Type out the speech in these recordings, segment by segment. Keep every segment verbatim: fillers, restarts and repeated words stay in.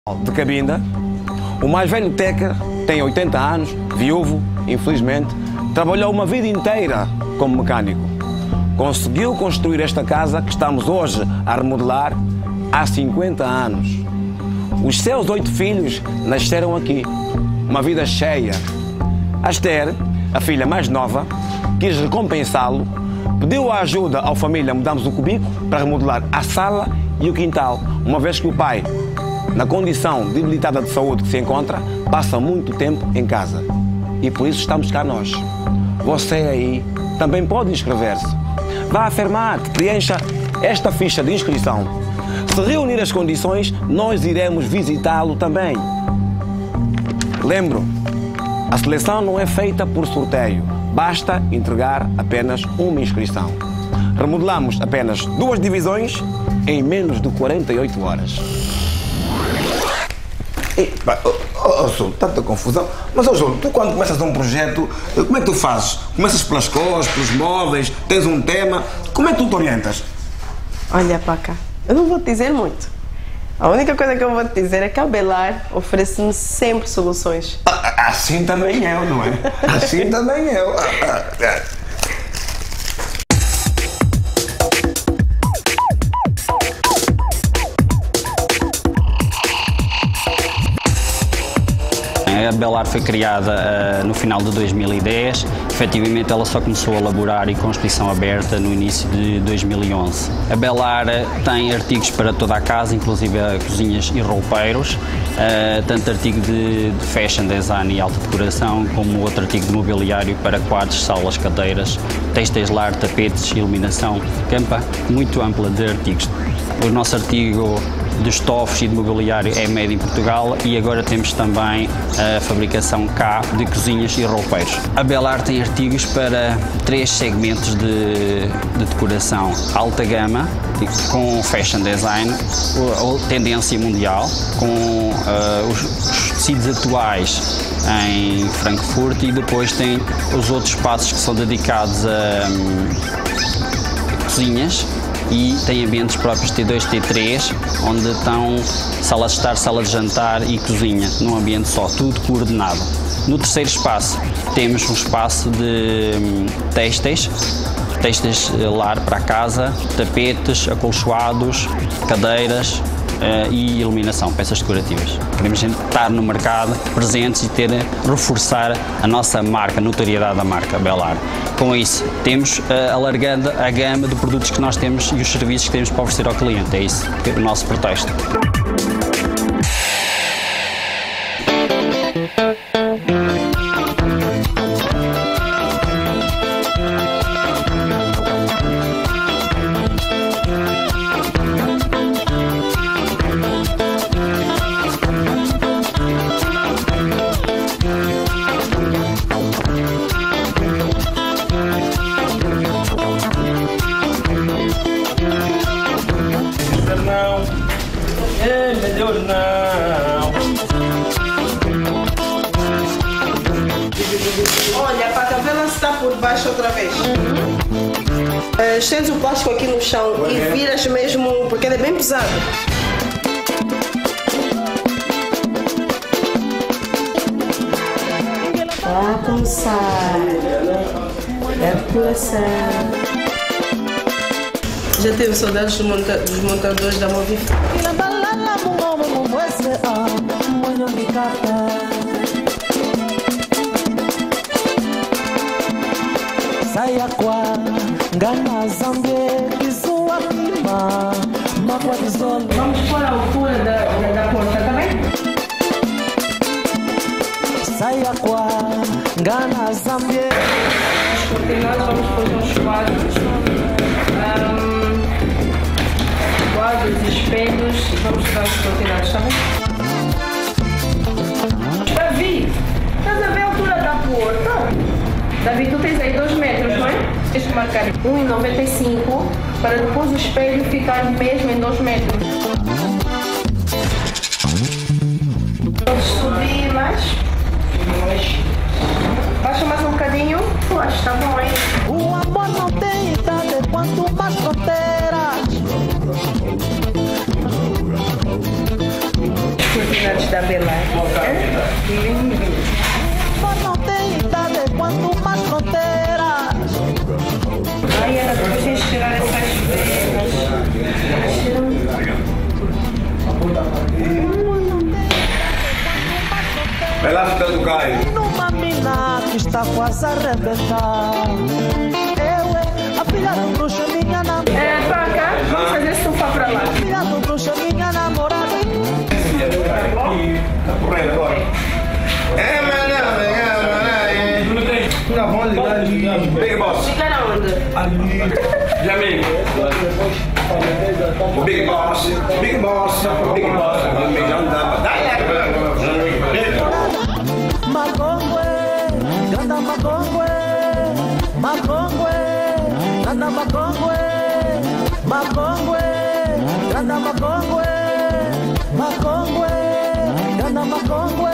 De Cabinda, o mais velho Teca tem oitenta anos, viúvo, infelizmente, trabalhou uma vida inteira como mecânico. Conseguiu construir esta casa que estamos hoje a remodelar há cinquenta anos. Os seus oito filhos nasceram aqui, uma vida cheia. A Esther, a filha mais nova, quis recompensá-lo, pediu a ajuda à família, mudamos o cubico para remodelar a sala e o quintal, uma vez que o pai, na condição debilitada de saúde que se encontra, passa muito tempo em casa. E por isso estamos cá nós. Você aí também pode inscrever-se. Vá à Fermat, preencha esta ficha de inscrição. Se reunir as condições, nós iremos visitá-lo também. Lembro, a seleção não é feita por sorteio. Basta entregar apenas uma inscrição. Remodelamos apenas duas divisões em menos de quarenta e oito horas. Ei, oh, oh, oh, Júlio, tanta confusão. Mas, oh, Júlio, tu quando começas um projeto, como é que tu fazes? Começas pelas cores, pelos móveis, tens um tema, como é que tu te orientas? Olha, Paca, eu não vou te dizer muito. A única coisa que eu vou te dizer é que a Belar oferece-me sempre soluções. Assim também eu, não é? Assim também eu. A Belar foi criada uh, no final de dois mil e dez, efetivamente ela só começou a elaborar e com exposição aberta no início de dois mil e onze. A Belar uh, tem artigos para toda a casa, inclusive uh, cozinhas e roupeiros, uh, tanto artigo de, de fashion design e alta decoração, como outro artigo de mobiliário para quadros, salas, cadeiras, têxteis lar, tapetes, iluminação, campa muito ampla de artigos. O nosso artigo de estofos e de mobiliário é médio em Portugal e agora temos também a fabricação cá de cozinhas e roupeiros. A Belar tem artigos para três segmentos de, de decoração: alta gama, com fashion design, ou tendência mundial, com uh, os, os tecidos atuais em Frankfurt, e depois tem os outros espaços que são dedicados a um, cozinhas. E tem ambientes próprios T dois, T três, onde estão sala de estar, sala de jantar e cozinha, num ambiente só, tudo coordenado. No terceiro espaço temos um espaço de têxteis, têxteis lar para a casa, tapetes, acolchoados, cadeiras uh, e iluminação, peças decorativas. Queremos estar no mercado, presentes e ter, reforçar a nossa marca, a notoriedade da marca Belar. Com isso, temos uh, alargando a gama de produtos que nós temos e os serviços que temos para oferecer ao cliente. É isso que é o nosso pretexto. É melhor não. Olha, Paca, vê lá se está por baixo outra vez. Uh, Estendes o plástico aqui no chão e viras mesmo, porque ele é bem pesado. Para começar, é coração. Já teve saudades dos, monta dos montadores da Movify? Vamos pôr a altura da, da, da porta, tá bem? As cortinas, vamos pôr uns quadros. Um, quadros e espelhos e vamos tirar os cortinados, tá bem? Davi, estás a ver a altura da porta? Davi, tu tens aí dois metros, não é? Tens que marcar um vírgula noventa e cinco para depois o espelho ficar mesmo em dois metros. Vamos subir mais. Baixa mais um bocadinho. Eu acho que está bom, hein? O amor não tem idade, quanto mais fronteiras. combinados da Belar. Lindo. Amor não tem idade quanto mais fronteiras. Ai, ela precisa tirar essas velas. Vai lá, fica do Caio. Numa mina que está quase a arrebentar. Eu é a filha do bruxo, minha namorada. É, Paca, vamos fazer sofá pra lá. Filha do bruxo, minha namorada. Tá correndo agora. É, mas não, é, mas não. Vamos ligar, ligar. Big Boss. Ficar aonde? Já amigo. O Big Boss. Big Boss. Big Boss. Já não dá pra dar. Magongwe, ganda magongwe, magongwe, ganda magongwe, magongwe, ganda magongwe, magongwe, ganda magongwe.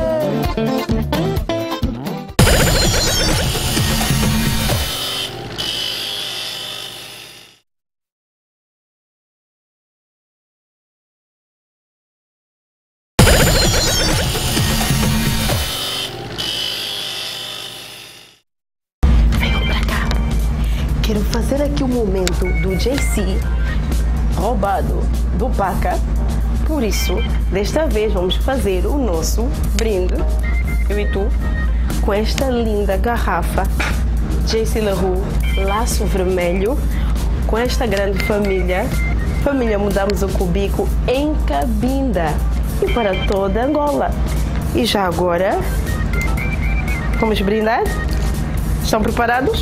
Quero fazer aqui o momento do J C roubado do Paca. Por isso, desta vez vamos fazer o nosso brinde, eu e tu, com esta linda garrafa J C La Rue Laço Vermelho, com esta grande família, família Mudamos o Cubico em Cabinda e para toda Angola. E já agora, vamos brindar? Estão preparados?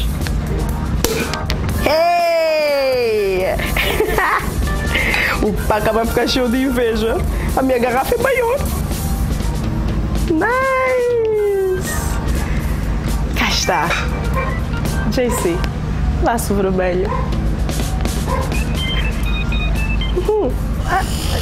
Hey! O Paca vai ficar cheio de inveja. A minha garrafa é maior. Nice! Cá está. J C, Laço Vermelho. Uhum. Ah.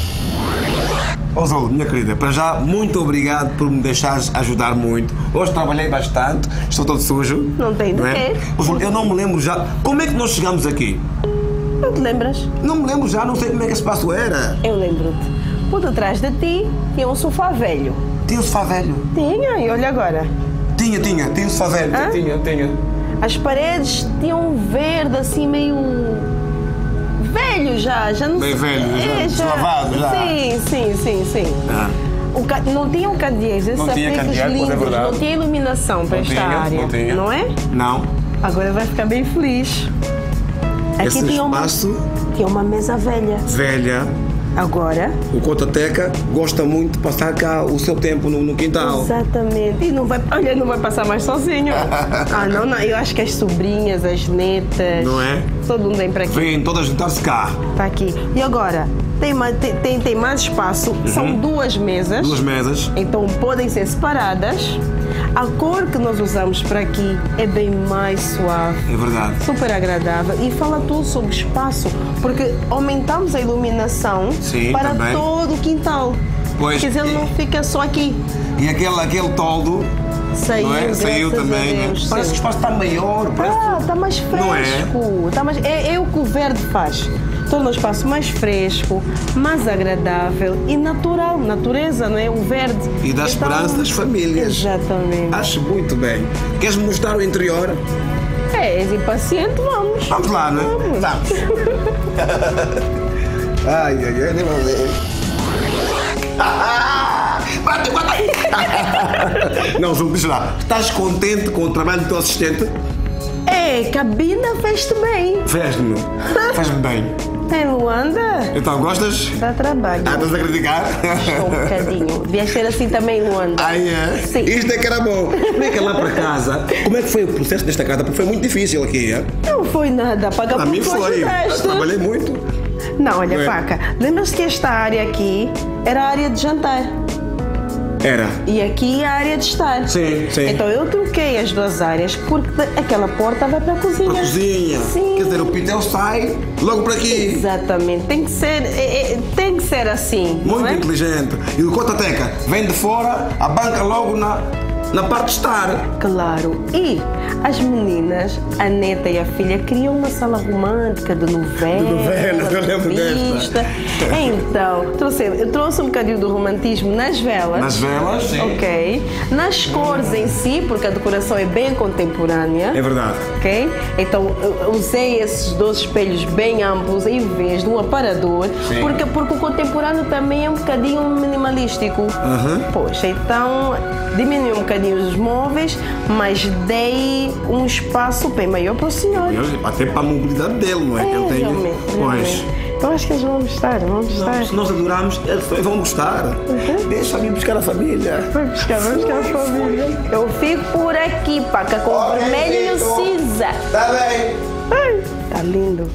Ô Zulu, minha querida, para já, muito obrigado por me deixares ajudar muito. Hoje trabalhei bastante, estou todo sujo. Não tem de não é? quê. Ô Zulu, eu não me lembro já. Como é que nós chegamos aqui? Não te lembras? Não me lembro já, não sei como é que esse espaço era. Eu lembro-te. Por detrás de ti tinha um sofá velho. Tinha o sofá velho? Tinha, e olha agora. Tinha, tinha, tinha o sofá velho. Hã? Tinha, tinha. As paredes tinham um verde assim meio velho já, já não Bem sei. velho, já, É, deslavado já. Sim, sim, sim, sim. Ah. O ca... Não tinha um cadeais, esses Não tinha apliques cadeado, pois é lindos, verdade. não tinha iluminação para Não esta tinha, área, não tinha. não é? Não. Agora vai ficar bem feliz. Aqui Esse tinha uma, espaço, tinha uma mesa velha. velha, Agora, o Cotateca gosta muito de passar cá o seu tempo no, no quintal. exatamente. E não vai, olha, não vai passar mais sozinho. Ah, não, não. Eu acho que as sobrinhas, as netas. Não é? Todo mundo vem para aqui. Vêm todas juntar-se cá. Tá aqui. E agora, tem, ma- tem, tem, tem mais espaço. São duas mesas. Duas mesas. Então podem ser separadas. A cor que nós usamos para aqui é bem mais suave. É verdade. Super agradável. E fala tudo sobre espaço, porque aumentamos a iluminação Sim, para também. todo o quintal. Pois, Quer dizer, e- não fica só aqui. E aquele, aquele toldo, Saiu, não é? Saiu graças também. a Né? Deus, Parece que o sim. espaço está maior. Parece... Ah, está mais Não é? fresco. Tá mais... É, é o que o verde faz. Torna o espaço mais fresco, mais agradável e natural. Natureza, não é? O verde. E dá esperança das famílias. Exatamente. Acho muito bem. Queres mostrar o interior? É, és impaciente, vamos. Vamos lá, não é? Vamos. Vamos. Ai, ai, ai, nem vou ver. Bate, bate. Não, Zulu, deixa lá. Estás contente com o trabalho do teu assistente? É, cabina fez-te bem. Fez-me. Faz-me bem. Em Luanda, Então, gostas? dá trabalho. Ah, estás a criticar? Estou um bocadinho. Devias ser assim também em Luanda. Ai, é? Sim. Isto é que era bom. Explica lá para casa. Como é que foi o processo desta casa? Porque foi muito difícil aqui, é? Não foi nada, paga A por mim tu foi. ajudaste. Trabalhei muito. Não, olha, Não é? Paca, lembras-te que esta área aqui era a área de jantar Era. e aqui a área de estar. Sim, sim. Então eu troquei as duas áreas porque aquela porta vai para a cozinha. Para a cozinha. Sim. Quer dizer, o pitel sai logo para aqui. Exatamente, tem que ser, é- é- tem que ser assim. Muito não é? inteligente. E o Cotateca vem de fora, abanca logo na, na parte de estar. Claro. E as meninas, a neta e a filha, criam uma sala romântica de novela. De novela, eu lembro revista. Então, trouxe, eu trouxe um bocadinho do romantismo nas velas. Nas velas, sim. Ok. Nas cores em si, porque a decoração é bem contemporânea. É verdade. Ok? Então, eu usei esses dois espelhos bem amplos em vez de um aparador. Sim. Porque, porque o contemporâneo também é um bocadinho minimalístico. Uhum. Poxa, então diminui um bocadinho os móveis, mas dei um espaço bem maior para o senhor. Até para a mobilidade dele, não é? É, que ele tem. realmente, Pois. realmente. Eu acho que eles vão gostar, vão gostar. Se nós adoramos, eles vão gostar. Uhum. Deixa eu ir buscar a família. Vamos buscar, vamos buscar a família. Eu fico por aqui, Paca, com o vermelho e o cinza. Tá bem. Ai, tá lindo.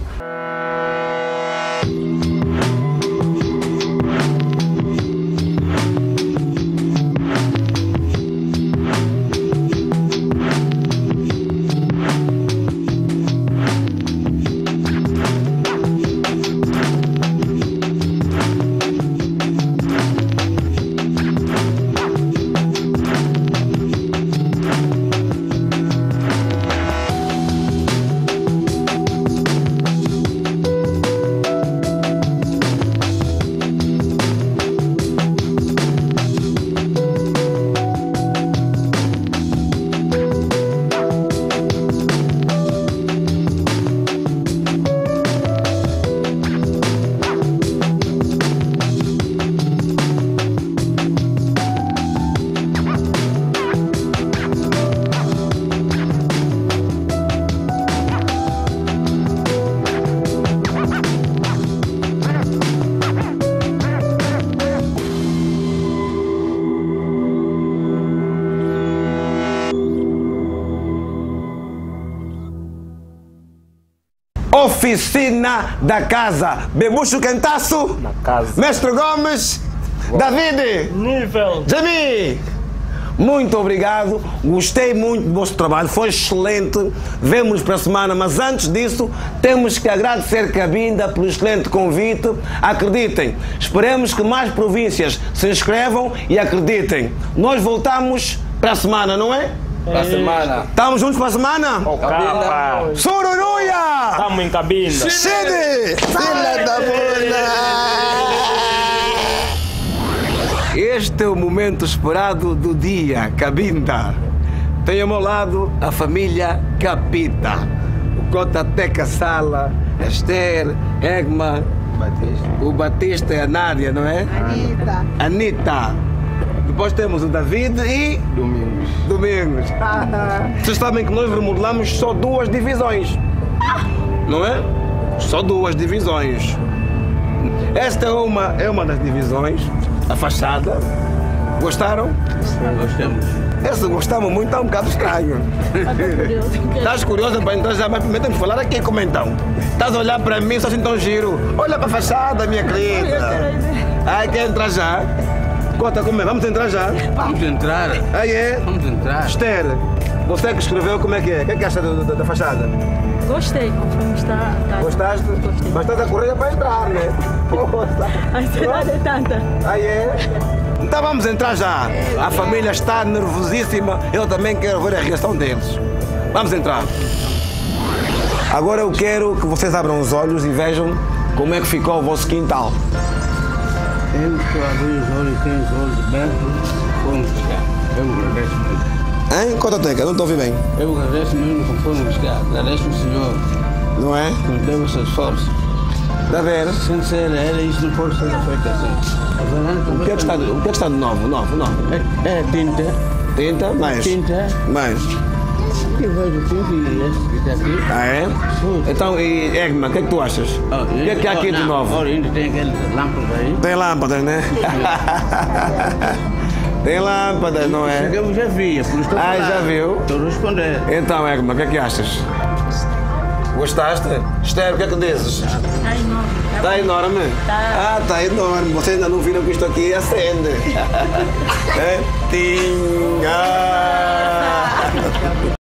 Oficina da casa. Bebucho Quentaço. Na casa. Mestre Gomes. David. Nível. Jami. Muito obrigado. Gostei muito do vosso trabalho. Foi excelente. Vemo-nos para a semana. Mas antes disso, temos que agradecer Cabinda pelo excelente convite. Acreditem. Esperemos que mais províncias se inscrevam e acreditem. Nós voltamos para a semana, não é? Para a semana. Estamos juntos para a semana? Oh, capa. Sururuia! Estamos em Cabinda. Chile! Filha da bunda! Este é o momento esperado do dia, Cabinda. Tenho ao meu lado a família Capita. O Cota Teca Sala, a Esther, Egma, Batista. O Batista e a Nádia, não é? Anitta. Anitta. Depois temos o David e... Domingos. Domingos. Vocês sabem que nós remodelamos só duas divisões. Não é? Só duas divisões. Esta é uma, é uma das divisões, a fachada. Gostaram? Gostamos. Essa gostamos muito, está um bocado estranho. Estás curiosa para entrar já, mas primeiro temos que falar aqui como então. Estás a olhar para mim, só assim tão giro. Olha para a fachada, minha querida. Ai, quer entrar já? Conta como é, vamos entrar já? Vamos entrar. Aí é? Vamos entrar. Esther, você que escreveu, como é que é? O que é que acha da, da, da fachada? Gostei, conforme está. está. Gostaste? Gostei. Mas estás a correr para entrar, né? A ansiedade é tanta. Aí é? Então vamos entrar já. A família está nervosíssima. Eu também quero ver a reação deles. Vamos entrar. Agora eu quero que vocês abram os olhos e vejam como é que ficou o vosso quintal. Eu estou a abrir os olhos, tenho os olhos abertos. Vamos buscar. Eu agradeço muito. Hein? Conta Teca, não estou a ouvir bem. Eu agradeço mesmo que fomos buscar. Agradeço o Senhor Não é? que nos deu esse esforço. Está a ver? Sem ser ele, isso não pode ser feito assim. O que é que está, o que é que está de novo? Novo, novo. É, é tinta. Tinta? Mais? Tinta. Mais? Eu vejo tinta e esse que está aqui. Ah, é? Sim. Então, e Egma, o que é que tu achas? Oh, O que é que há aqui oh, de não, novo? Olha, ainda tem aquelas lâmpadas aí. Tem lâmpadas, né? Tem lâmpadas, não é? Eu já vi, por isso estou Ah, falando. já viu? Estou a responder. Então, Egma, o que é que achas? Gostaste? Esther, o que é que dizes? Está enorme. Está enorme? Tá. Ah, está enorme. Vocês ainda não viram que isto aqui acende. É? Tinha!